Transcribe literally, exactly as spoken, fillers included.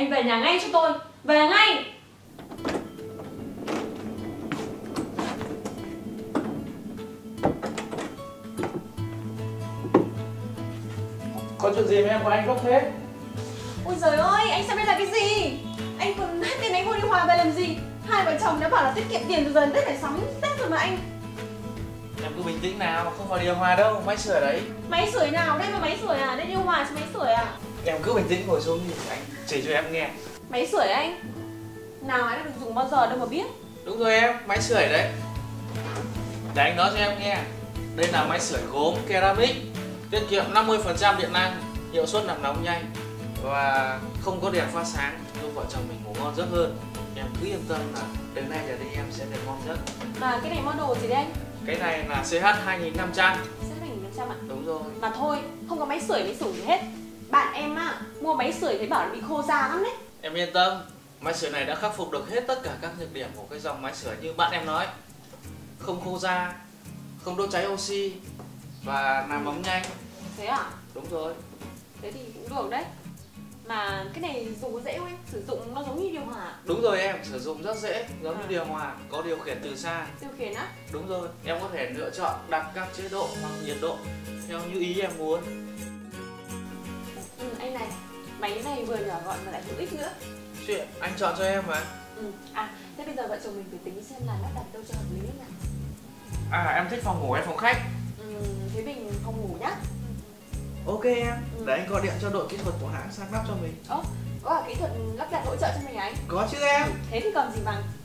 Anh về nhà ngay cho tôi. Về ngay. Có chuyện gì mà em của anh gấp thế? Ôi giời ơi, anh xem đây là cái gì? Anh còn hết tiền anh mua đi Hòa về làm gì? Hai vợ chồng đã bảo là tiết kiệm tiền từ giờ đến Tết phải sắm Tết rồi mà anh. Em cứ bình tĩnh nào, không phải điều hòa đâu, máy sưởi đấy. Máy sưởi nào? Đây là máy sưởi à? Đây điều hòa chứ máy sưởi à? Em cứ bình tĩnh ngồi xuống đi, anh chỉ cho em nghe. Máy sưởi anh? Nào anh đã được dùng bao giờ đâu mà biết. Đúng rồi em, máy sưởi đấy. Để anh nói cho em nghe. Đây là máy sưởi gốm ceramic, tiết kiệm năm mươi phần trăm điện năng, hiệu suất làm nóng nhanh và không có đèn phát sáng, giúp vợ chồng mình ngủ ngon giấc hơn. Em cứ yên tâm là từ nay trở đi em sẽ được ngon giấc. Mà cái này model gì đấy anh? Cái này là xê hát hai nghìn năm trăm. xê hát hai nghìn năm trăm ạ? Đúng rồi. Mà thôi, không có máy sưởi máy sưởi gì hết. Bạn em á, mua máy sưởi thấy bảo là bị khô da lắm đấy. Em yên tâm, máy sưởi này đã khắc phục được hết tất cả các nhược điểm của cái dòng máy sưởi như bạn em nói. Không khô da, không đốt cháy oxy và làm ấm nhanh. Thế à? Đúng rồi. Thế thì cũng được đấy. Mà cái này dùng có dễ không anh? Sử dụng nó giống như điều hòa. Đúng rồi em, sử dụng rất dễ, giống à. như điều hòa, có điều khiển từ xa. Điều khiển á? Đúng rồi, em có thể lựa chọn đặt các chế độ hoặc nhiệt độ theo như ý em muốn. Ừ, anh này, máy này vừa nhỏ gọn mà lại hữu ích nữa. Chuyện anh chọn cho em mà. Ừ. À, thế bây giờ vợ chồng mình phải tính xem là lắp đặt đâu cho hợp lý nhỉ? À, em thích phòng ngủ hay phòng khách? Ừ, thế mình phòng ngủ nhá. Ok em, ừ. để anh gọi điện cho đội kỹ thuật của hãng sang lắp cho mình. Ồ, có cả kỹ thuật lắp đặt hỗ trợ cho mình à anh? Có chứ em. Thế thì còn gì bằng.